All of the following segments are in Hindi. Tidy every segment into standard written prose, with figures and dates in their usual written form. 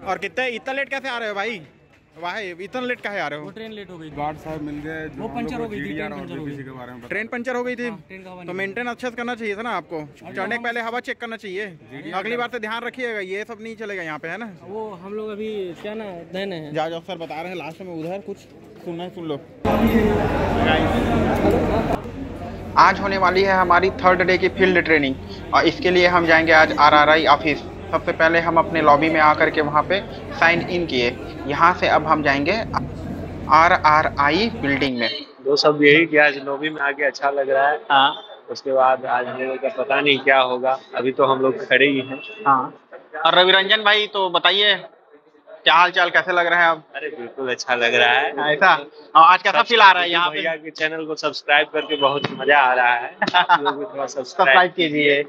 और कितने इतना लेट कैसे आ रहे हो भाई? वाह, इतना लेट काहे आ रहे हो? वो ट्रेन लेट हो गई, गार्ड साहब मिल गए, वो पंचर हो गई थी, ट्रेन पंचर हो गई। के बारे में ट्रेन पंचर हो गई थी। ट्रेन का हवा तो नहीं मेंटेन अच्छे से करना चाहिए था ना आपको, चढ़ने के पहले हवा चेक करना चाहिए। अगली बार से ध्यान रखिएगा, ये सब नहीं चलेगा यहाँ पे, है ना। वो हम लोग अभी क्या ना नए नए हैं। जहाज अफसर बता रहे हैं लास्ट में उधर कुछ सुनना है, सुन लो। आज होने वाली है हमारी 3rd डे की फील्ड ट्रेनिंग, और इसके लिए हम जाएंगे आज RRI ऑफिस। सबसे पहले हम अपने लॉबी में आकर के वहाँ पे साइन इन किए। यहाँ से अब हम जाएंगे RRI बिल्डिंग में। दो सब यही कि आज लॉबी में आके अच्छा लग रहा है। हाँ, उसके बाद आज हम लोग का पता नहीं क्या होगा, अभी तो हम लोग खड़े ही हैं। हाँ, और रविरंजन भाई तो बताइए क्या हाल चाल, कैसे लग रहा है अब? अरे बिल्कुल अच्छा लग रहा है। ऐसा आज कैसा फील आ रहा है यहाँ पे? भैया के चैनल को सब्सक्राइब करके बहुत मजा आ रहा है। आप लोग भी थोड़ा सब्सक्राइब कीजिए।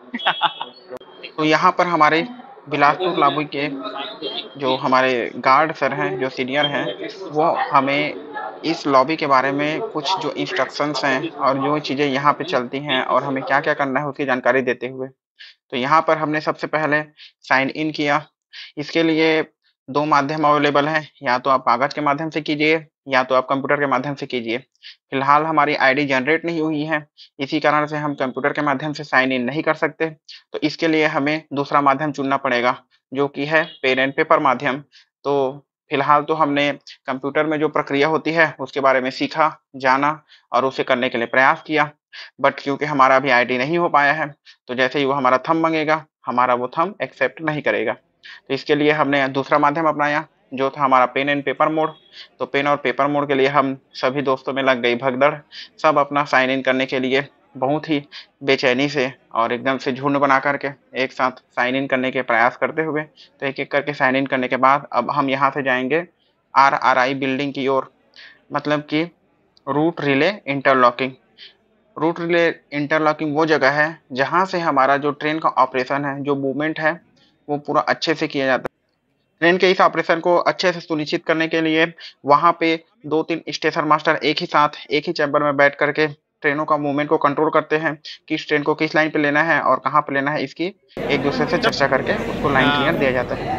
तो यहाँ पर हमारे बिलासपुर लॉबी के जो हमारे गार्ड सर हैं, जो सीनियर हैं, वो हमें इस लॉबी के बारे में कुछ जो इंस्ट्रक्शंस हैं और जो चीज़ें यहाँ पे चलती हैं और हमें क्या क्या करना है उसकी जानकारी देते हुए। तो यहाँ पर हमने सबसे पहले साइन इन किया। इसके लिए 2 माध्यम अवेलेबल हैं, या तो आप कागज़ के माध्यम से कीजिए या तो आप कंप्यूटर के माध्यम से कीजिए। फिलहाल हमारी आईडी जनरेट नहीं हुई है, इसी कारण से हम कंप्यूटर के माध्यम से साइन इन नहीं कर सकते। तो इसके लिए हमें दूसरा माध्यम चुनना पड़ेगा, जो कि है पेन एंड पेपर माध्यम। तो फिलहाल तो हमने कंप्यूटर में जो प्रक्रिया होती है उसके बारे में सीखा, जाना और उसे करने के लिए प्रयास किया। बट क्योंकि हमारा अभी आईडी नहीं हो पाया है, तो जैसे ही वो हमारा थंब मांगेगा, हमारा वो थंब एक्सेप्ट नहीं करेगा। तो इसके लिए हमने दूसरा माध्यम अपनाया, जो था हमारा पेन एंड पेपर मोड। तो पेन और पेपर मोड के लिए हम सभी दोस्तों में लग गई भगदड़। सब अपना साइन इन करने के लिए बहुत ही बेचैनी से और एकदम से झुंड बना करके एक साथ साइन इन करने के प्रयास करते हुए, तो एक-एक करके साइन इन करने के बाद अब हम यहाँ से जाएँगे RRI बिल्डिंग की ओर, मतलब कि route relay interlocking. Route relay interlocking वो जगह है जहाँ से हमारा जो ट्रेन का ऑपरेशन है, जो मूवमेंट है, वो पूरा अच्छे से किया जाता है। ट्रेन के इस ऑपरेशन को अच्छे से सुनिश्चित करने के लिए वहाँ पे 2-3 स्टेशन मास्टर एक ही साथ एक ही चैम्बर में बैठ करके ट्रेनों का मूवमेंट को कंट्रोल करते हैं। किस ट्रेन को किस लाइन पे लेना है और कहाँ पे लेना है, इसकी एक दूसरे से चर्चा करके उसको लाइन क्लियर दिया जाता है।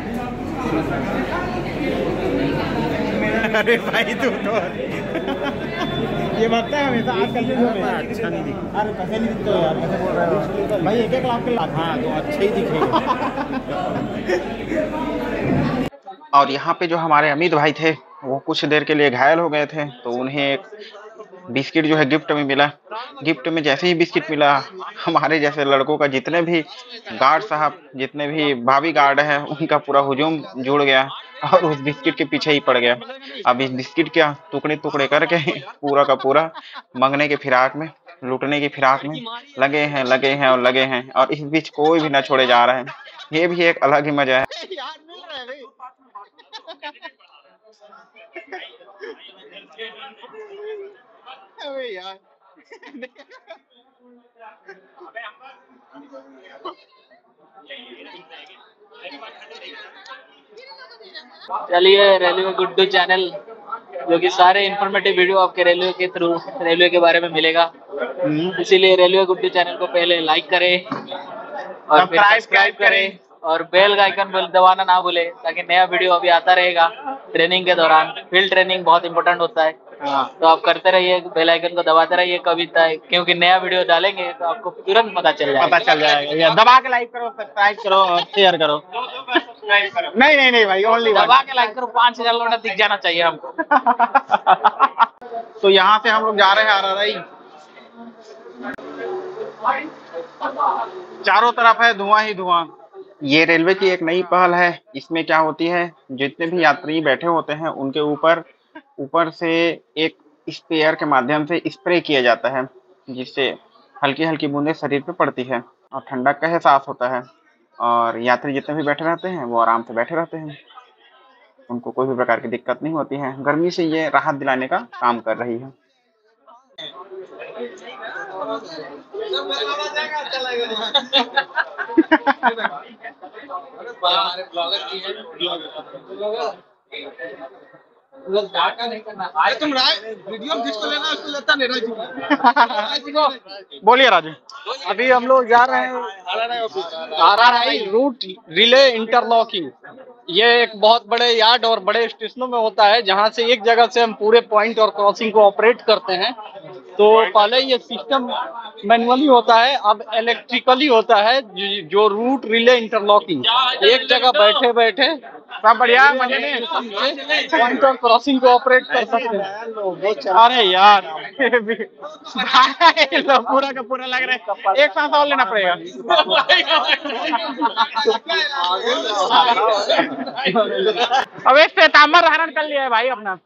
अरे भाई तू तो ये लगता है हमेशा आजकल वीडियो में अच्छा नहीं दिखता। अरे कैसे नहीं दिखते यार, कैसे बोल रहे हो भाई? 1-1 लाख के लाख। हाँ, तो अच्छे ही दिखेगा। और यहाँ पे जो हमारे अमित भाई थे, वो कुछ देर के लिए घायल हो गए थे, तो उन्हें एक बिस्किट जो है गिफ्ट में मिला। गिफ्ट में जैसे ही बिस्किट मिला, हमारे जैसे लड़कों का जितने भी गार्ड साहब, जितने भी भाभी गार्ड हैं, उनका पूरा हुजूम जुड़ गया और उस बिस्किट के पीछे ही पड़ गया। अब इस बिस्किट के टुकड़े-टुकड़े करके पूरा का पूरा मंगने की फिराक में, लूटने की फिराक में लगे हैं, लगे हैं और लगे हैं, और इस बीच कोई भी ना छोड़े जा रहे हैं। ये भी एक अलग ही मजा है। अबे यार चलिए, रेलवे गुड्डू चैनल, जो कि सारे इंफॉर्मेटिव वीडियो आपके रेलवे के थ्रू रेलवे के बारे में मिलेगा, इसीलिए रेलवे गुड्डू चैनल को पहले लाइक करें और फिर सब्सक्राइब करें और बेल का आइकन दबाना ना भूले, ताकि नया वीडियो अभी आता रहेगा ट्रेनिंग के दौरान। फील्ड ट्रेनिंग बहुत इंपॉर्टेंट होता है, तो आप करते रहिए, बेल आइकन को दबाते रहिए कभी तक, क्योंकि नया वीडियो डालेंगे तो आपको तुरंत पता चल जाएगा। दबा के लाइक करो, सब्सक्राइब करो और शेयर करो। नहीं भाई, ओनली दबा के लाइक करो, 5000 लोग दिख जाना चाहिए हमको। तो यहाँ से हम लोग जा रहे हैं RRI। चारों तरफ है धुआं ही धुआं। ये रेलवे की एक नई पहल है। इसमें क्या होती है, जितने भी यात्री बैठे होते हैं उनके ऊपर से एक स्प्रेयर के माध्यम से स्प्रे किया जाता है, जिससे हल्की हल्की बूंदें शरीर पे पड़ती है और ठंडक का एहसास होता है, और यात्री जितने भी बैठे रहते हैं वो आराम से बैठे रहते हैं, उनको कोई भी प्रकार की दिक्कत नहीं होती है। गर्मी से ये राहत दिलाने का काम कर रही है। बोलिए राजू। अभी हम लोग जा रहे हैं आरआरआई रूट रिले इंटरलॉकिंग। ये एक बहुत बड़े यार्ड और बड़े स्टेशनों में होता है, जहां से एक जगह से हम पूरे पॉइंट और क्रॉसिंग को ऑपरेट करते हैं। तो पहले ये सिस्टम मैनुअली होता है, अब इलेक्ट्रिकली होता है, जो रूट रिले इंटरलॉकिंग। एक जगह बैठे बैठे सब बढ़िया मजे में। पॉइंट और क्रॉसिंग को ऑपरेट कर सकते हैं। अरे यार भाई लोग पूरा का पूरा लग रहा है, एक सांस और लेना पड़ेगा। अब एक श्वेतांबर धारण कर लिया है भाई अपना।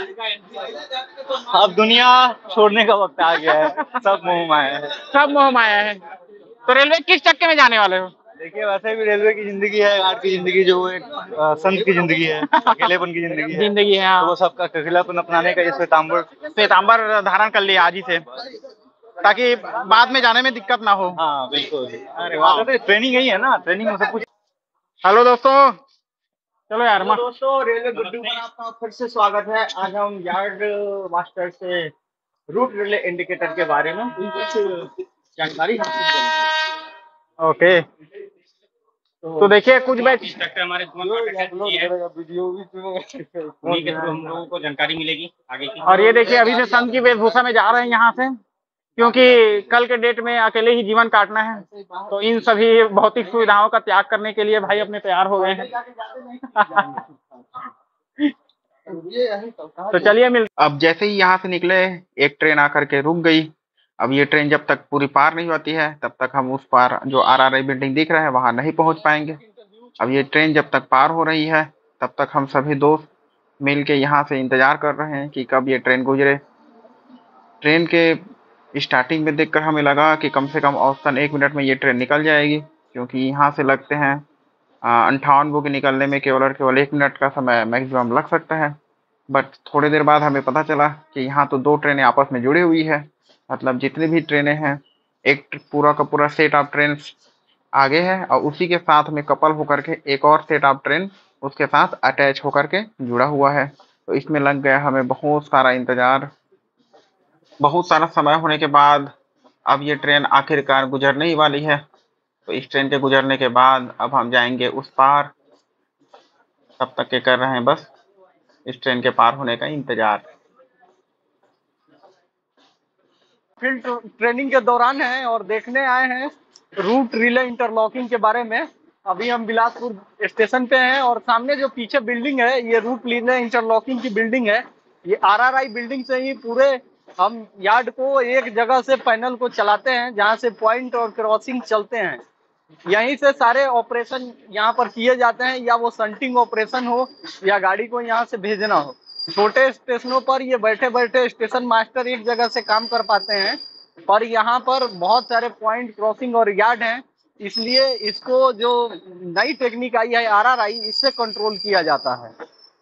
अब दुनिया छोड़ने का वक्त आ गया है, सब मोह माया है। सब मोह माया है। तो रेलवे किस चक्के में जाने वाले हो? देखिए, वैसे भी रेलवे की जिंदगी है, घाट की जिंदगी, जो एक संत की जिंदगी है, अकेलेपन की जिंदगी है। जिंदगी है, तो वो सबका अकेलापन अपनाने का ये श्वेतांबर धारण कर लिया आज ही से, ताकि बाद में जाने में दिक्कत ना हो। हाँ बिल्कुल। अरे वाह, तो ट्रेनिंग यही है ना, ट्रेनिंग में सब कुछ। हेलो दोस्तों, चलो यार दोस्तों, रेलवे गुड्डू पर आपका फिर से स्वागत है। आज हम यार्ड मास्टर से रूट रिले इंडिकेटर के बारे में कुछ जानकारी हासिल करेंगे। ओके, तो देखिए कुछ बैच हमारे उन्हीं के थ्रू हम लोगों को जानकारी मिलेगी आगे की। और ये देखिए अभी से संत की वेशभूषा में जा रहे हैं यहाँ से, क्योंकि कल के डेट में अकेले ही जीवन काटना है। तो इन सभी भौतिक सुविधाओं का त्याग करने के लिए भाई अपने तैयार हो गए हैं। तो चलिए अब जैसे ही यहाँ से निकले, एक ट्रेन आकर के रुक गई। अब ये ट्रेन जब तक पूरी पार नहीं होती है, तब तक हम उस पार जो आरआरआई बिल्डिंग दिख रहा है वहां नहीं पहुंच पाएंगे। अब ये ट्रेन जब तक पार हो रही है, तब तक हम सभी दोस्त मिल के यहाँ से इंतजार कर रहे हैं कि कब ये ट्रेन गुजरे। ट्रेन के स्टार्टिंग में देखकर हमें लगा कि कम से कम औसतन 1 मिनट में ये ट्रेन निकल जाएगी, क्योंकि यहाँ से लगते हैं 58 बोगी निकलने में केवल और केवल 1 मिनट का समय मैक्सिमम लग सकता है। बट थोड़ी देर बाद हमें पता चला कि यहाँ तो 2 ट्रेनें आपस में जुड़ी हुई है। मतलब जितनी भी ट्रेनें हैं, एक पूरा का पूरा सेट ऑफ ट्रेन आगे है और उसी के साथ में कपल होकर के एक और सेट ऑफ ट्रेन उसके साथ अटैच होकर के जुड़ा हुआ है। तो इसमें लग गया हमें बहुत सारा इंतजार। बहुत सारा समय होने के बाद अब ये ट्रेन आखिरकार गुजरने ही वाली है। तो इस ट्रेन के गुजरने के बाद अब हम जाएंगे उस पार। तब तक के कर रहे हैं बस इस ट्रेन के पार होने का इंतजार। फील्ड ट्रेनिंग के दौरान है और देखने आए हैं रूट रिले इंटरलॉकिंग के बारे में। अभी हम बिलासपुर स्टेशन पे हैं और सामने जो पीछे बिल्डिंग है, ये रूट रिले इंटरलॉकिंग की बिल्डिंग है। ये आरआरआई बिल्डिंग से ही पूरे हम यार्ड को एक जगह से पैनल को चलाते हैं, जहां से पॉइंट और क्रॉसिंग चलते हैं। यहीं से सारे ऑपरेशन यहाँ पर किए जाते हैं, या वो संटिंग ऑपरेशन हो या गाड़ी को यहाँ से भेजना हो। छोटे स्टेशनों पर ये बैठे बैठे स्टेशन मास्टर एक जगह से काम कर पाते हैं, पर यहाँ पर बहुत सारे पॉइंट क्रॉसिंग और यार्ड हैं, इसलिए इसको जो नई टेक्निक आई है आरआरआई, इससे कंट्रोल किया जाता है।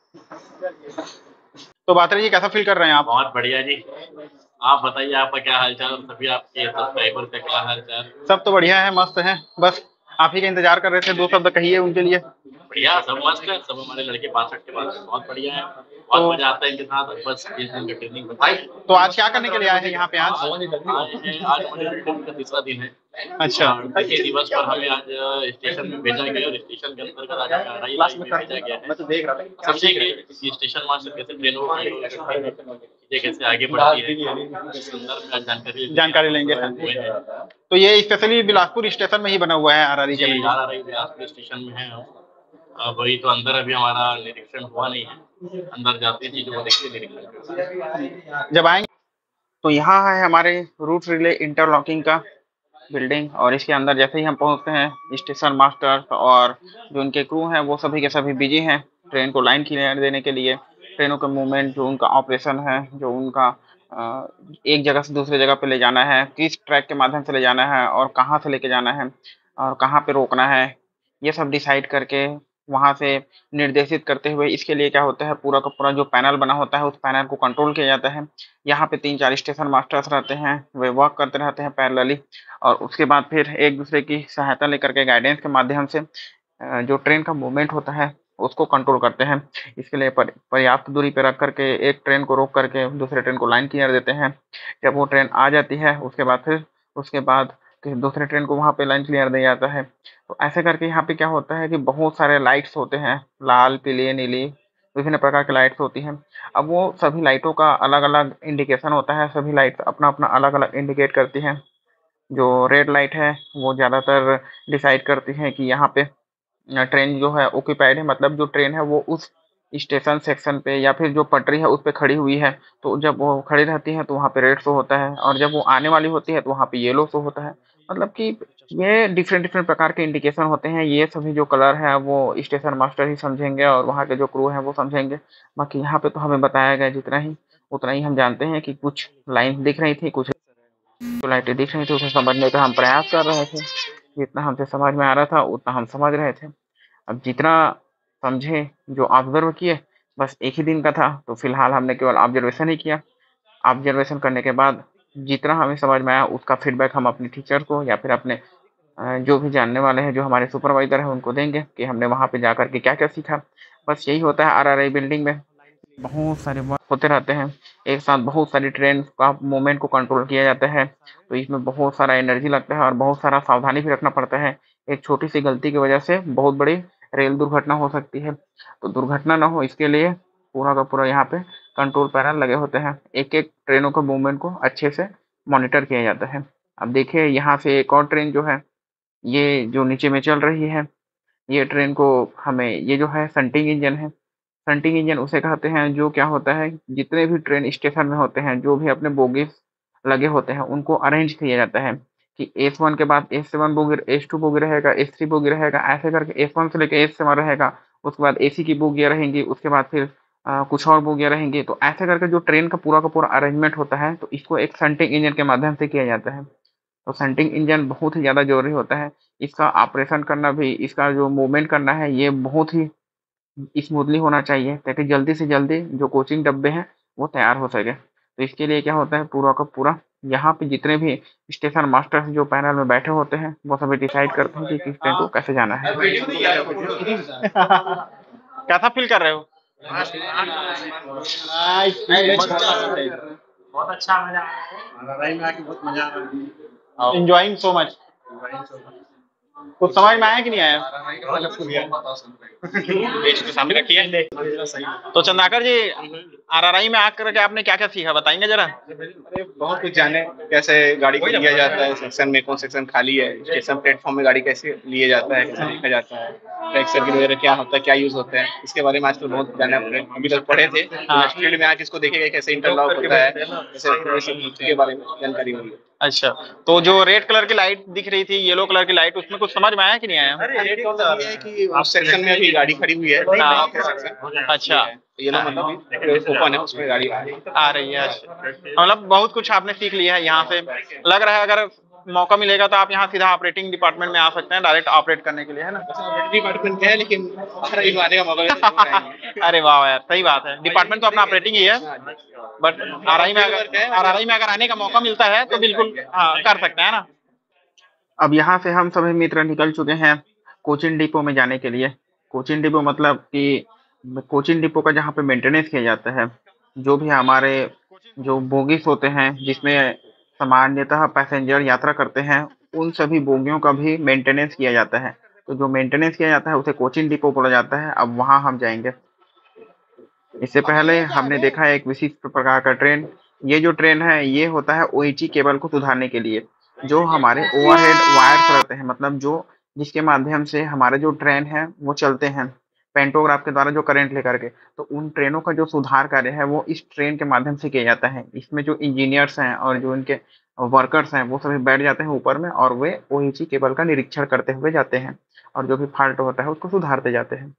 तो बात्रा जी कैसा फील कर रहे हैं आप? बहुत बढ़िया जी, आप बताइए आपका क्या हालचाल, सभी आपके सब्सक्राइबर का क्या हालचाल? सब तो बढ़िया है, मस्त है। बस आप ही का इंतजार कर रहे थे, 2 शब्द कहिए उनके लिए। बढ़िया, सब मस्त है, सब हमारे लड़के 62 के बाद बहुत बढ़िया है, बहुत मजा आता है इनके साथ। बस 20 दिन का ट्रेनिंग बताई। तो आज क्या करने के लिए आए हैं यहाँ पे? आज हमारे ट्रेनिंग का 3रा दिन है। अच्छा, ये दिवस पर हमें आज स्टेशन में भेजा गया और स्टेशन के अंतर्गत आज आरआरआई लाइन में भेजा गया है। समझेंगे कि स्टेशन मास्टर कैसे ट्रेन हो, ये कैसे आगे बढ़ती है, इस संदर्भ में जानकारी लेंगे। तो ये स्पेशली बिलासपुर स्टेशन में ही बना हुआ है आरआरआई के लिए? आरआरआई बिलासपुर स्टेशन में है। वही तो अंदर अभी हमारा निरीक्षण हुआ नहीं है, अंदर जाते चीजों को देखते निरीक्षण जब आएंगे। तो यहाँ है हमारे रूट रिले इंटरलॉकिंग का बिल्डिंग, और इसके अंदर जैसे ही हम पहुँचते हैं, स्टेशन मास्टर और जो उनके क्रू हैं वो सभी के सभी बिजी हैं ट्रेन को लाइन क्लियर देने के लिए। ट्रेनों का मूवमेंट, जो उनका ऑपरेशन है, जो उनका एक जगह से दूसरे जगह पे ले जाना है, किस ट्रैक के माध्यम से ले जाना है और कहाँ से लेके जाना है और कहाँ पे रोकना है, ये सब डिसाइड करके वहाँ से निर्देशित करते हुए, इसके लिए क्या होता है, पूरा का पूरा जो पैनल बना होता है उस पैनल को कंट्रोल किया जाता है। यहाँ पे 3-4 स्टेशन मास्टर्स रहते हैं, वे वर्क करते रहते हैं पैरेलली, और उसके बाद फिर एक दूसरे की सहायता लेकर के गाइडेंस के माध्यम से जो ट्रेन का मूवमेंट होता है उसको कंट्रोल करते हैं। इसके लिए पर्याप्त दूरी पे रख करके एक ट्रेन को रोक करके दूसरे ट्रेन को लाइन क्लियर देते हैं। जब वो ट्रेन आ जाती है उसके बाद किसी दूसरे ट्रेन को वहाँ पे लाइन क्लियर दिया जाता है। तो ऐसे करके यहाँ पे क्या होता है कि बहुत सारे लाइट्स होते हैं, लाल, पीली, नीली, विभिन्न प्रकार की लाइट्स होती हैं। अब वो सभी लाइटों का अलग-अलग इंडिकेशन होता है, सभी लाइट्स अपना-अपना अलग-अलग इंडिकेट करती हैं। जो रेड लाइट है वो ज़्यादातर डिसाइड करती है कि यहाँ पे ट्रेन जो है ऑक्यूपाइड है, मतलब जो ट्रेन है वो उस स्टेशन सेक्शन पे या फिर जो पटरी है उस पे खड़ी हुई है। तो जब वो खड़ी रहती है तो वहाँ पे रेड शो होता है, और जब वो आने वाली होती है तो वहाँ पे येलो शो होता है। मतलब कि ये डिफरेंट डिफरेंट प्रकार के इंडिकेशन होते हैं। ये सभी जो कलर है वो स्टेशन मास्टर ही समझेंगे और वहाँ के जो क्रू है वो समझेंगे। बाकी यहाँ पे तो हमें बताया गया जितना ही उतना ही हम जानते हैं कि कुछ लाइन दिख रही थी, कुछ जो लाइटें दिख रही थी उसे समझने का हम प्रयास कर रहे थे। जितना हमसे समझ में आ रहा था उतना हम समझ रहे थे। अब जितना समझे, जो ऑब्जर्व किए, बस एक ही दिन का था तो फिलहाल हमने केवल ऑब्जर्वेशन ही किया। ऑब्जर्वेशन करने के बाद जितना हमें समझ में आया उसका फीडबैक हम अपने टीचर को या फिर अपने जो भी जानने वाले हैं, जो हमारे सुपरवाइजर हैं, उनको देंगे कि हमने वहाँ पे जा कर के क्या-क्या सीखा। बस यही होता है आरआरआई बिल्डिंग में। बहुत सारे वर्क होते रहते हैं, एक साथ बहुत सारी ट्रेन का मूवमेंट को कंट्रोल किया जाता है, तो इसमें बहुत सारा एनर्जी लगता है और बहुत सारा सावधानी भी रखना पड़ता है। एक छोटी-सी गलती की वजह से बहुत बड़ी रेल दुर्घटना हो सकती है, तो दुर्घटना ना हो इसके लिए पूरा का पूरा यहाँ पे कंट्रोल पैनल लगे होते हैं। एक-एक ट्रेनों के मूवमेंट को अच्छे से मॉनिटर किया जाता है। अब देखिए यहाँ से एक और ट्रेन जो है, ये जो नीचे में चल रही है, ये ट्रेन को हमें ये जो है शंटिंग इंजन है। शंटिंग इंजन उसे कहते हैं जो क्या होता है, जितने भी ट्रेन स्टेशन में होते हैं, जो भी अपने बोगीज़ लगे होते हैं, उनको अरेंज किया जाता है कि S1 के बाद S7 बोगी, S2 बोगी रहेगा, S3 बोगी रहेगा, ऐसे करके S1 से लेके S7 रहेगा। उसके बाद AC की बोगियाँ रहेंगी, उसके बाद फिर कुछ और बोगियाँ रहेंगी। तो ऐसे करके जो ट्रेन का पूरा अरेंजमेंट होता है, तो इसको एक शंटिंग इंजन के माध्यम से किया जाता है। तो शंटिंग इंजन बहुत ही ज़्यादा ज़रूरी होता है। इसका ऑपरेशन करना भी, इसका जो मूवमेंट करना है, ये बहुत ही स्मूथली होना चाहिए ताकि जल्दी से जल्दी जो कोचिंग डब्बे हैं वो तैयार हो सके। तो इसके लिए क्या होता है, पूरा का पूरा यहाँ पे जितने भी स्टेशन मास्टर्स जो पैनल में बैठे होते हैं वो सभी डिसाइड करते हैं कि किस ट्रेन को कैसे जाना है। कैसा फील कर रहे हो? बहुत अच्छा मजा आ रहा है। Enjoying so much. कुछ समझ में आया कि नहीं आया? सामने रखिए। तो चंद्राकर जी, आरआरआई में आकर के आपने क्या क्या सीखा, बताएंगे जरा? अरे बहुत कुछ जाने, कैसे गाड़ी को लिया जाता है, सेक्शन में कौन सेक्शन खाली है, स्टेशन प्लेटफॉर्म में गाड़ी कैसे लिए जाता है, कैसे लिखा जाता है, ट्रैक सर्किट वगैरह क्या होता है, क्या यूज होता है, इसके बारे में आजकल बहुत जाने अभी तक पढ़े थे। फील्ड में आज इसको देखेंगे कैसे इंटरलॉक होता है, कैसे के बारे में जानकारी मिली। अच्छा, तो जो रेड कलर की लाइट दिख रही थी, येलो कलर की लाइट, उसमें कुछ समझ में आया कि नहीं आया? रेड मतलब ये है कि उस सेक्शन में अभी गाड़ी खड़ी हुई है। अच्छा, येलो मतलब ओपन है, उसमें गाड़ी आ रही है। मतलब बहुत कुछ आपने सीख लिया है यहाँ से। लग रहा है अगर मौका मिलेगा तो आप यहाँ सीधा ऑपरेटिंग डिपार्टमेंट में आ सकते हैं, डायरेक्ट ऑपरेट करने के लिए, है ना? डिपार्टमेंट है लेकिन आने का मौका अरे वाह यार, सही बात है। डिपार्टमेंट तो अपना ऑपरेटिंग ही है, बट आरआई में अगर आने का मौका मिलता है तो बिल्कुल कर सकते हैं ना। अब यहाँ से हम सभी मित्र निकल चुके हैं कोचिंग डिपो में जाने के लिए। कोचिंग डिपो मतलब कि कोचिंग डिपो का जहाँ पे मेंटेनेंस किया जाता है, जो भी हमारे जो बोगीज होते हैं जिसमें सामान्यतः पैसेंजर यात्रा करते हैं, उन सभी बोगियों का भी मेंटेनेंस किया जाता है। तो जो मेंटेनेंस किया जाता है उसे कोचिंग डिपो बोला जाता है। अब वहाँ हम जाएंगे। इससे पहले हमने देखा है एक विशिष्ट प्रकार का ट्रेन। ये जो ट्रेन है ये होता है ओएची केबल को सुधारने के लिए, जो हमारे ओवरहेड वायर्स रहते हैं, मतलब जो जिसके माध्यम से हमारे जो ट्रेन है वो चलते हैं पेंटोग्राफ के द्वारा जो करंट लेकर के। तो उन ट्रेनों का जो सुधार कार्य है वो इस ट्रेन के माध्यम से किया जाता है। इसमें जो इंजीनियर्स हैं और जो इनके वर्कर्स हैं वो सभी बैठ जाते हैं ऊपर में, और वे ओएची केबल का निरीक्षण करते हुए जाते हैं और जो भी फॉल्ट होता है उसको सुधारते जाते हैं।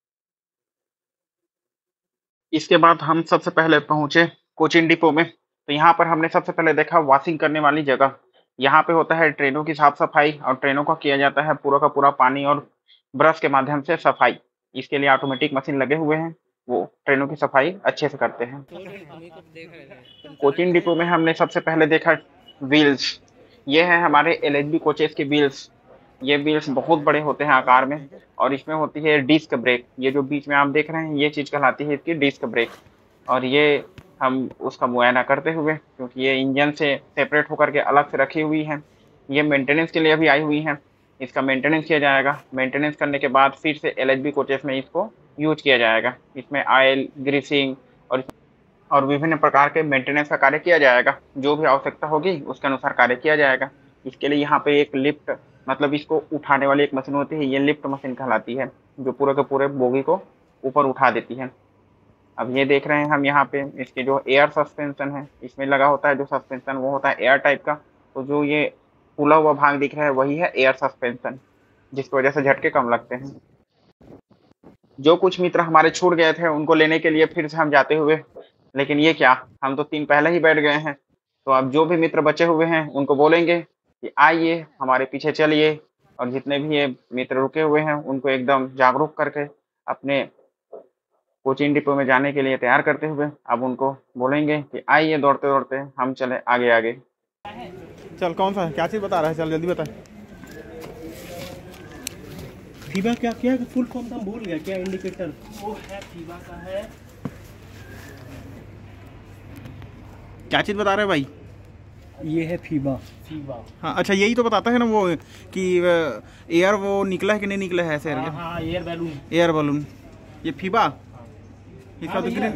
इसके बाद हम सबसे पहले पहुंचे कोचिन डिपो में। तो यहाँ पर हमने सबसे पहले देखा वॉशिंग करने वाली जगह। यहाँ पे होता है ट्रेनों की साफ सफाई, और ट्रेनों का किया जाता है पूरा का पूरा पानी और ब्रश के माध्यम से सफाई। इसके लिए ऑटोमेटिक मशीन लगे हुए हैं, वो ट्रेनों की सफाई अच्छे से करते हैं। कोचिन डिपो में हमने सबसे पहले देखा व्हील्स। ये है हमारे एलएचबी कोचेस के व्हील्स। ये व्हील्स बहुत बड़े होते हैं आकार में, और इसमें होती है डिस्क ब्रेक। ये जो बीच में आप देख रहे हैं ये चीज़ कहलाती है इसकी डिस्क ब्रेक। और ये हम उसका मुआयना करते हुए, क्योंकि ये इंजन से सेपरेट होकर के अलग से रखी हुई है, ये मेंटेनेंस के लिए भी आई हुई हैं। इसका मेंटेनेंस किया जाएगा। मेंटेनेंस करने के बाद फिर से LHB कोचेस में इसको यूज किया जाएगा। इसमें ऑयल, ग्रीसिंग और विभिन्न प्रकार के मेंटेनेंस का कार्य किया जाएगा। जो भी आवश्यकता होगी उसके अनुसार कार्य किया जाएगा। इसके लिए यहाँ पे एक लिफ्ट, मतलब इसको उठाने वाली एक मशीन होती है, ये लिफ्ट मशीन कहलाती है, जो पूरे के पूरे बोगी को ऊपर उठा देती है। अब ये देख रहे हैं हम यहाँ पे इसके जो एयर सस्पेंशन है, इसमें लगा होता है जो सस्पेंशन वो होता है एयर टाइप का। तो जो ये फूला हुआ भाग दिख रहा है वही है एयर सस्पेंशन, जिसकी वजह से झटके कम लगते हैं। जो कुछ मित्र हमारे छूट गए थे उनको लेने के लिए फिर से हम जाते हुए, लेकिन ये क्या, हम तो 3 पहले ही बैठ गए हैं। तो अब जो भी मित्र बचे हुए हैं उनको बोलेंगे कि आइए हमारे पीछे चलिए, और जितने भी ये मित्र रुके हुए हैं उनको एकदम जागरूक करके अपने कोचिंग डिपो में जाने के लिए तैयार करते हुए अब उनको बोलेंगे कि आइए दौड़ते दौड़ते हम चले आगे आगे। चल कौन सा है, क्या चीज़ बता रहा है, चल जल्दी बता। फीबा क्या क्या फुल फॉर्म तो हम भूल गया, क्या इंडिकेटर वो है फीबा का है। क्या चीज़ बता रहे हैं भाई? ये है फीबा। फीबा हाँ अच्छा, यही तो बताता है ना वो कि एयर वो निकला है कि नहीं निकला है ऐसे। हाँ एयर बैलून। एयर बैलून, ये फीबा। इसका तो ग्रीन,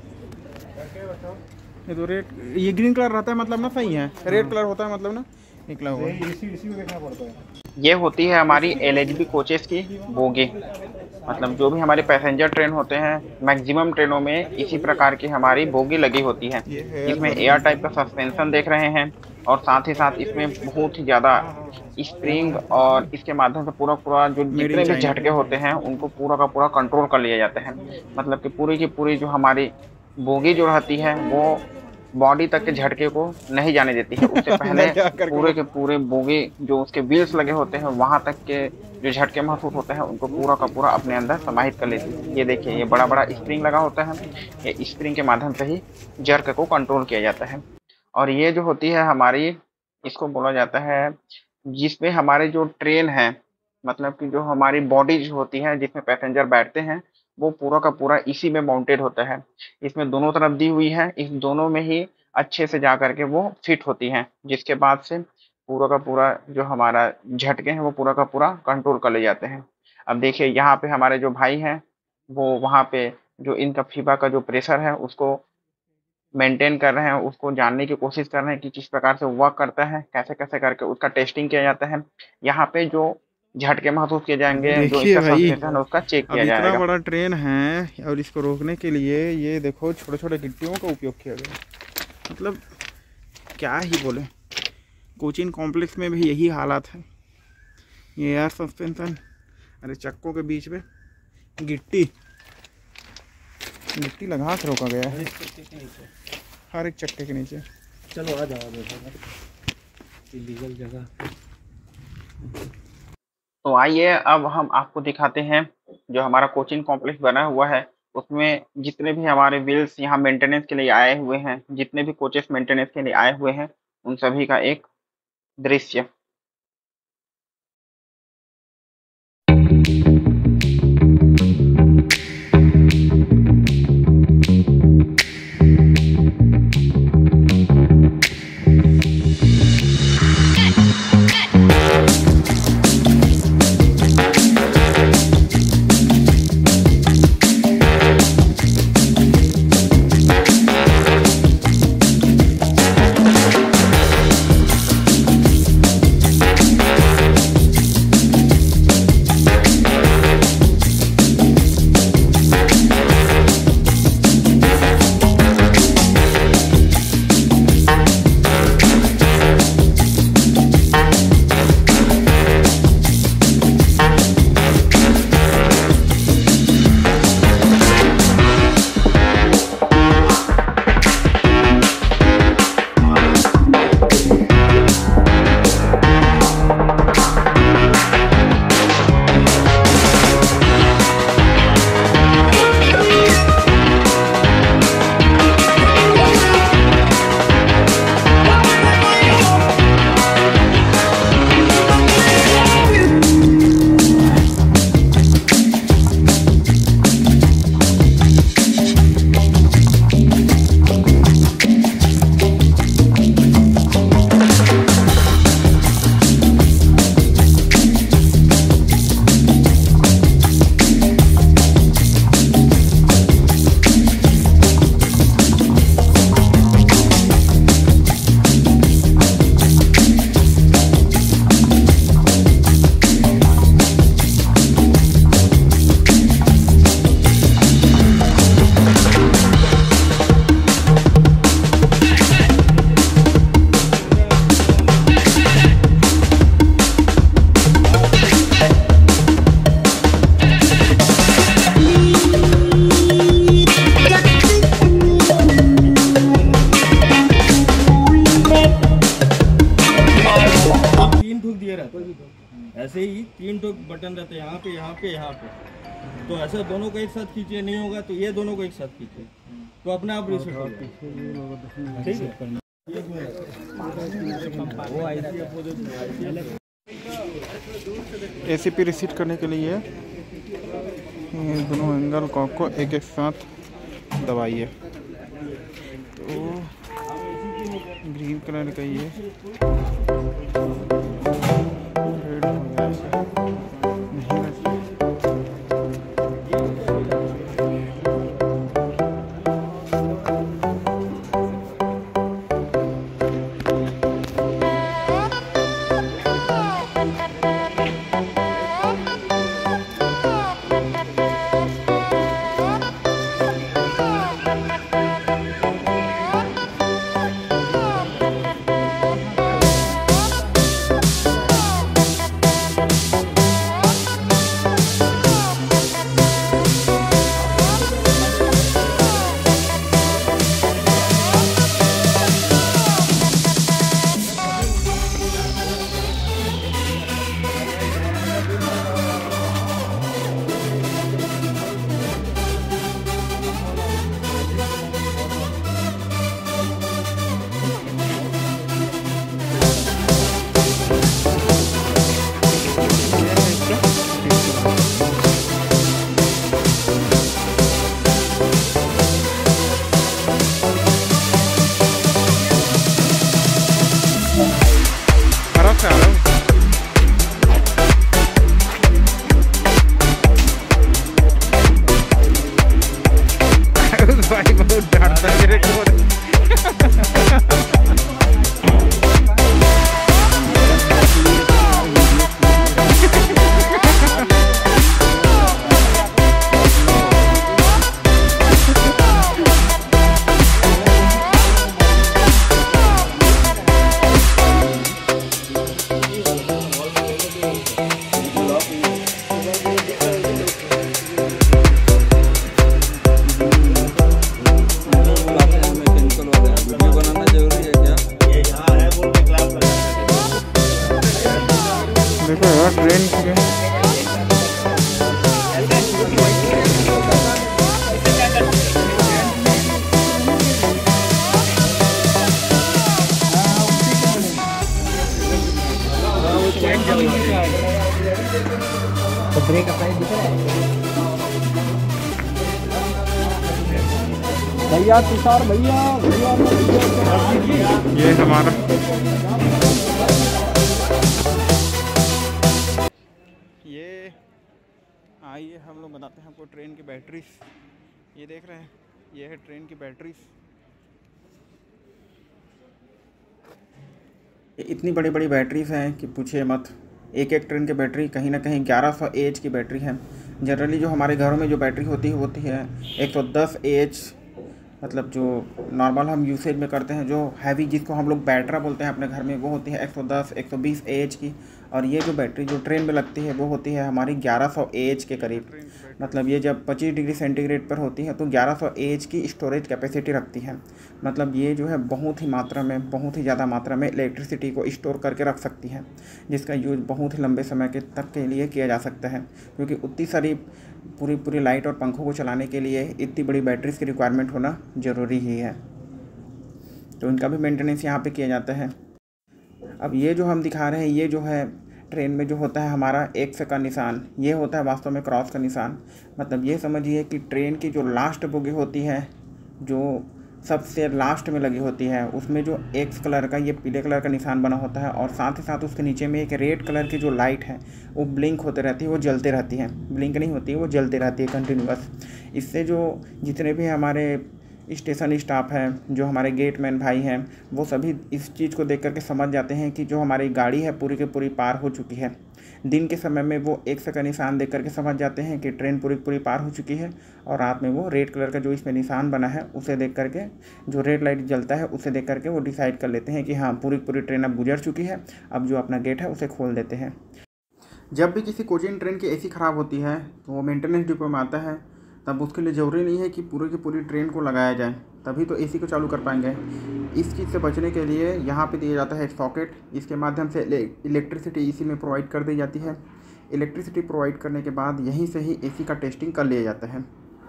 ये तो रेड, ये ग्रीन कलर रहता है मतलब ना, सही है। रेड कलर होता है मतलब ना निकला हुआ। इसी में देखना पड़ता है। ये होती है हमारी LHB कोचेस की बोगी। मतलब जो भी हमारे पैसेंजर ट्रेन होते हैं, मैक्सिमम ट्रेनों में इसी प्रकार की हमारी बोगी लगी होती है। इसमें एयर टाइप का सस्पेंशन देख रहे हैं, और साथ ही साथ इसमें बहुत ही ज़्यादा स्प्रिंग, और इसके माध्यम से पूरा जो जितने भी झटके होते हैं उनको पूरा का पूरा कंट्रोल कर लिया जाता है। मतलब कि पूरी की पूरी जो हमारी बोगी जो रहती है वो बॉडी तक के झटके को नहीं जाने देती है। उससे पहले पूरे के पूरे बोगी जो उसके व्हील्स लगे होते हैं वहां तक के जो झटके महसूस होते हैं उनको पूरा का पूरा अपने अंदर समाहित कर लेती है। ये देखिए, ये बड़ा बड़ा स्प्रिंग लगा होता है, ये स्प्रिंग के माध्यम से ही जर्क को कंट्रोल किया जाता है। और ये जो होती है हमारी, इसको बोला जाता है जिसमें हमारे जो ट्रेन है, मतलब कि जो हमारी बॉडी जो होती है जिसमें पैसेंजर बैठते हैं वो पूरा का पूरा इसी में माउंटेड होता है। इसमें दोनों तरफ दी हुई है, इस दोनों में ही अच्छे से जा करके वो फिट होती हैं, जिसके बाद से पूरा का पूरा जो हमारा झटके हैं वो पूरा का पूरा कंट्रोल कर ले जाते हैं। अब देखिए यहाँ पे हमारे जो भाई हैं वो वहाँ पे जो इनका फीबा का जो प्रेशर है उसको मेंटेन कर रहे हैं, उसको जानने की कोशिश कर रहे हैं कि किस प्रकार से वर्क करता है, कैसे कैसे करके उसका टेस्टिंग किया जाता है। यहाँ पे जो झटके महसूस किए जाएंगे, जो इसका सस्पेंशन है उसका चेक किया जाएगा। इतना बड़ा ट्रेन है और इसको रोकने के लिए ये देखो छोटे छोटे गिट्टियों का उपयोग किया गया। मतलब क्या ही बोले, कोचिंग कॉम्प्लेक्स में भी यही हालात है। ये एयर सस्पेंशन, अरे चक्कों के बीच में गिट्टी लगा कर रोका गया है हर एक चक्के के नीचे। चलो आ जाओ इलीगल जगह। तो आइए अब हम आपको दिखाते हैं जो हमारा कोचिंग कॉम्प्लेक्स बना हुआ है उसमें जितने भी हमारे व्हील्स यहाँ मेंटेनेंस के लिए आए हुए हैं, जितने भी कोचेस मेंटेनेंस के लिए आए हुए हैं, उन सभी का एक दृश्य। तीन तो बटन रहते हैं, यहाँ पे यहाँ पे यहाँ पे। तो ऐसे दोनों को एक साथ खींचिए, नहीं होगा तो ये दोनों को एक साथ खींचिए, तो अपने आप रिसेट हो जाएगा। ठीक है, ACP रिसीट करने के लिए ये दोनों एंगल कॉक को एक एक साथ दबाइए। तो ग्रीन कलर का ये रेड हो गया नहीं वैसे। भाई बहुत डांटता है मेरे को। देखो यार ट्रेन तो ब्रेक का प्राइस दिख रहा है भैया, तुषार भैया ये हमारा ये आइए हम लोग बताते हैं आपको ट्रेन की बैटरीज। ये देख रहे हैं, ये है ट्रेन की बैटरीज। इतनी बड़ी बड़ी बैटरीज हैं कि पूछिए मत। एक एक ट्रेन की बैटरी कहीं ना कहीं 1100 AH की बैटरी है। जनरली जो हमारे घरों में जो बैटरी होती है 110 AH, मतलब जो नॉर्मल हम यूसेज में करते हैं, जो हैवी जिसको हम लोग बैटरा बोलते हैं अपने घर में, वो होती है 110 120 AH की। और ये जो बैटरी जो ट्रेन में लगती है वो होती है हमारी 1100 AH के करीब। मतलब ये जब 25 डिग्री सेंटीग्रेड पर होती है तो 1100 AH की स्टोरेज कैपेसिटी रखती है। मतलब ये जो है बहुत ही मात्रा में, बहुत ही ज़्यादा मात्रा में इलेक्ट्रिसिटी को स्टोर करके रख सकती है, जिसका यूज़ बहुत ही लंबे समय के तक के लिए किया जा सकता है। क्योंकि उतनी सारी पूरी लाइट और पंखों को चलाने के लिए इतनी बड़ी बैटरीज की रिक्वायरमेंट होना ज़रूरी ही है। तो इनका भी मेंटेनेंस यहाँ पे किया जाता है। अब ये जो हम दिखा रहे हैं, ये जो है ट्रेन में जो होता है हमारा एक्स का निशान, ये होता है वास्तव में क्रॉस का निशान। मतलब ये समझिए कि ट्रेन की जो लास्ट बोगी होती है, जो सबसे लास्ट में लगी होती है, उसमें जो एक्स कलर का ये पीले कलर का निशान बना होता है। और साथ ही साथ उसके नीचे में एक रेड कलर की जो लाइट है वो ब्लिंक होते रहती है, वो जलते रहती है। ब्लिंक नहीं होती है, वो जलते रहती है कंटिन्यूअस। इससे जो जितने भी हमारे स्टेशन स्टाफ हैं, जो हमारे गेटमैन भाई हैं, वो सभी इस चीज़ को देख करके समझ जाते हैं कि जो हमारी गाड़ी है पूरी की पूरी पार हो चुकी है। दिन के समय में वो एक्स का निशान देख करके समझ जाते हैं कि ट्रेन पूरी पूरी पार हो चुकी है। और रात में वो रेड कलर का जो इसमें निशान बना है उसे देख करके, जो रेड लाइट जलता है उसे देख करके वो डिसाइड कर लेते हैं कि हाँ पूरी पूरी ट्रेन अब गुजर चुकी है, अब जो अपना गेट है उसे खोल देते हैं। जब भी किसी कोचिंग ट्रेन की एसी ख़राब होती है तो वो मेंटेनेंस डिपो में आता है, तब उसके लिए ज़रूरी नहीं है कि पूरी की पूरी ट्रेन को लगाया जाए, तभी तो एसी को चालू कर पाएंगे। इस चीज़ से बचने के लिए यहाँ पे दिया जाता है एक सॉकेट। इसके माध्यम से इलेक्ट्रिसिटी इसी में प्रोवाइड कर दी जाती है। इलेक्ट्रिसिटी प्रोवाइड करने के बाद यहीं से ही एसी का टेस्टिंग कर लिया जाता है।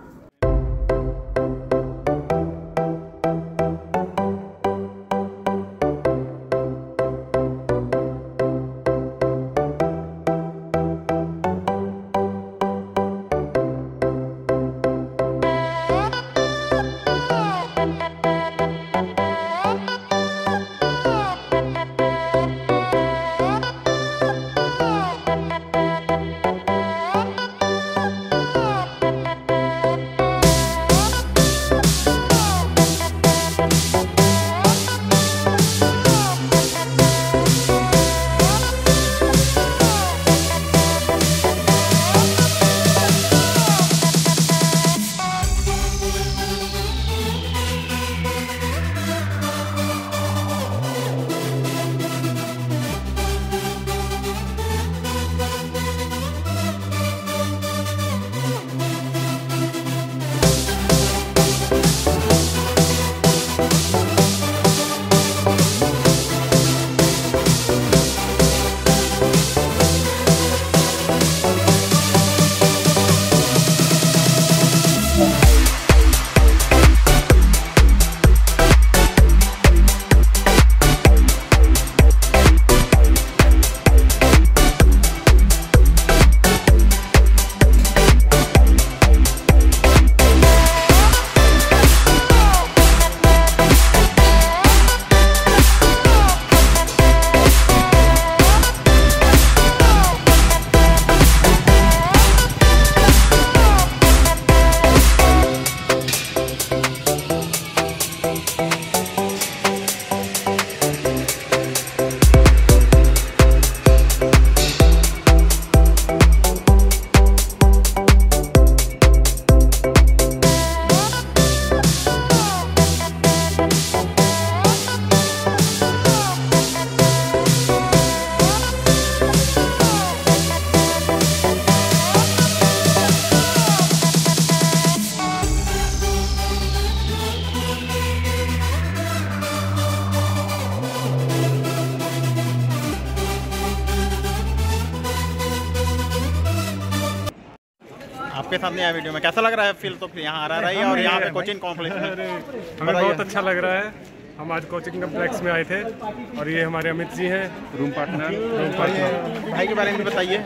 आपके साथ नहीं आया वीडियो में, कैसा लग रहा है फील? तो यहाँ आ रहा है और यहाँ पे कोचिंग कॉम्प्लेक्स में हमें बहुत अच्छा लग रहा है। हम आज कोचिंग कॉम्प्लेक्स में आए थे और ये हमारे अमित जी हैं, रूम पार्टनर। भाई के बारे में बताइए।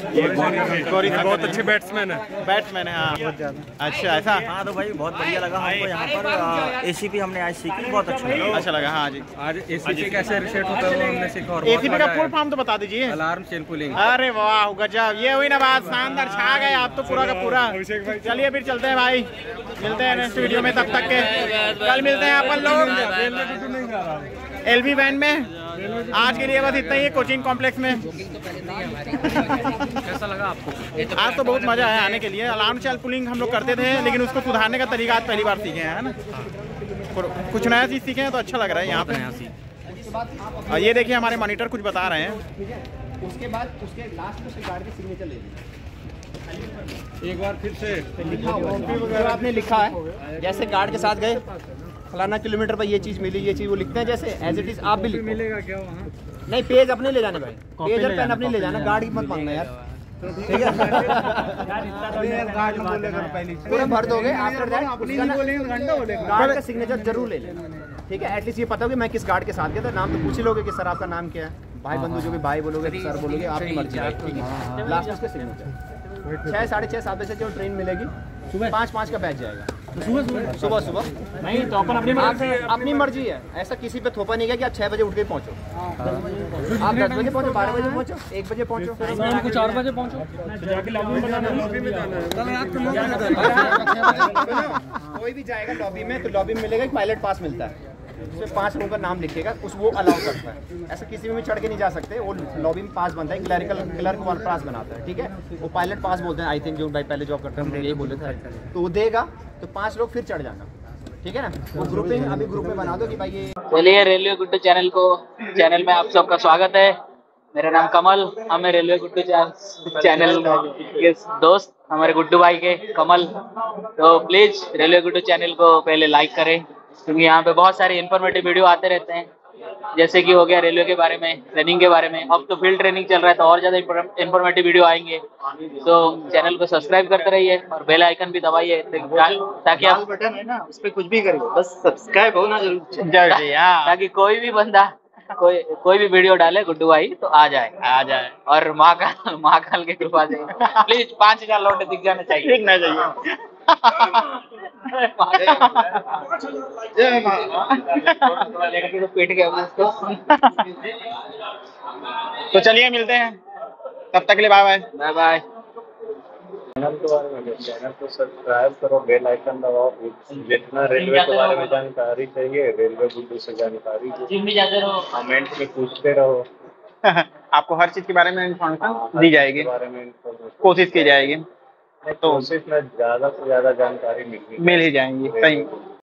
बहुत अच्छे बैट्समैन है। बैट्समैन है, हाँ, बहुत ज़्यादा। अच्छा, ऐसा? हाँ तो भाई बहुत बढ़िया लगा हमको यहाँ पर। एसीपी हमने आज सीखी, बहुत अच्छा लगा। हाँ जी। आज एसीपी कैसे रीसेट होता है वो हमने सीखा। और एसीपी का फुल फॉर्म तो बता दीजिए। Alarm cell cooling. अरे वाह, गजब, ये हुई ना बात, शानदार, छा गए आप तो पूरा का पूरा। चलिए फिर चलते हैं भाई, मिलते हैं नेक्स्ट वीडियो में, तब तक के कल मिलते हैं अपन लोग LV वैन में। आज के लिए बस इतना ही है कोचिंग कॉम्प्लेक्स में। कैसा लगा आपको? आज तो बहुत मजा आया आने के लिए। अलार्म सेल पुलिंग हम लोग करते थे, लेकिन उसको सुधारने का तरीका आज पहली बार सीखे हैं, है ना। कुछ नया चीज़ सीखे हैं तो अच्छा लग रहा है यहाँ पे। और ये देखिए हमारे मॉनिटर कुछ बता रहे हैं। उसके बाद उसके लास्ट में गार्ड के सिग्नेचर ले लीजिए एक बार फिर से। जो आपने लिखा है, जैसे गार्ड के साथ गए फलाना किलोमीटर पर ये चीज़ मिली, ये चीज़ वो लिखते हैं, जैसे एज इट इज आप भी लिखो। मिलेगा क्या वहाँ? नहीं, पेज अपने ले जाने भाई, पेज और पेन अपने ले जाना, गार्ड की मत मांगना यार, ठीक है। पूरा भर दोगे, आफ्टर दैट गार्ड का सिग्नेचर जरूर ले लेना, ठीक है। एटलीस्ट ये पता हो कि मैं किस गार्ड के साथ गया था। नाम तो पूछ ही लोगे कि सर आपका नाम क्या है, भाई बंधु जो भी भाई बोलोगे तो सर बोलोगे, आपकी मर्जी है, ठीक है। लास्ट उसका सिग्नेचर 6, 6:30, 7 बजे जो ट्रेन मिलेगी, 5:05 का बैच जाएगा। सुबह नहीं तो अपन अपनी मर्जी है, ऐसा किसी पे थोपा नहीं गया कि आप 6 बजे उठ के पहुंचो। आप 10 बजे पहुंचो, 12 बजे पहुंचो, 1 बजे पहुंचो, कुछ 4 बजे पहुंचो। कोई भी जाएगा लॉबी में तो लॉबी में मिलेगा एक पायलट पास मिलता है, उसमें 5 लोगों का नाम लिखेगा, उस वो अलाउ करता है। ऐसा किसी में भी चढ़ के नहीं जा सकते, वो लॉबी में पास बनता है, क्लर्क पास बनाता है, ठीक है। वो पायलट पास बोलते हैं, आई थिंक जो भाई पहले जॉब करते हैं यही बोले थे। तो वो देगा तो 5 लोग फिर चढ़ जाना, ठीक है ना। वो ग्रुपिंग अभी ग्रुप में बना दो कि भाई ये। चलिए, रेलवे गुड्डू चैनल में आप सबका स्वागत है। मेरा नाम कमल, हमें रेलवे गुड्डू चैनल के दोस्त हमारे गुड्डू भाई के कमल, तो प्लीज रेलवे गुड्डू चैनल को पहले लाइक करें, क्योंकि यहाँ पे बहुत सारे इन्फॉर्मेटिव वीडियो आते रहते हैं। जैसे कि हो गया रेलवे के बारे में, ट्रेनिंग के बारे में। अब तो फील्ड ट्रेनिंग चल रहा है तो और ज्यादा इंफॉर्मेटिव वीडियो आएंगे। तो चैनल को सब्सक्राइब करते रहिए और बेल आइकन भी दबाइए ताकि आप बटन है ना उस पर कुछ भी करिए, बस सब्सक्राइब हो ना जरूर ताकि कोई भी बंदा कोई भी वीडियो डाले गुड्डू भाई तो आ जाए। और महाकाल की कृपा से प्लीज 5000 लौटे दिख जाना चाहिए, दिखना चाहिए। तो पीट गया उसको। तो चलिए मिलते हैं, तब तक के लिए bye bye. Bye bye. Channel के बारे में, चैनल को सब्सक्राइब करो, बेल आइकन दबाओ। जितना रेलवे के बारे में जानकारी चाहिए, रेलवे गुड्डू से जानकारी कमेंट में पूछते रहो। आपको हर चीज के बारे में इंफॉर्मेशन दी जाएगी, कोशिश की जाएगी, तो कोशिश में ज्यादा से ज्यादा जानकारी मिल ही जाएंगी। सही।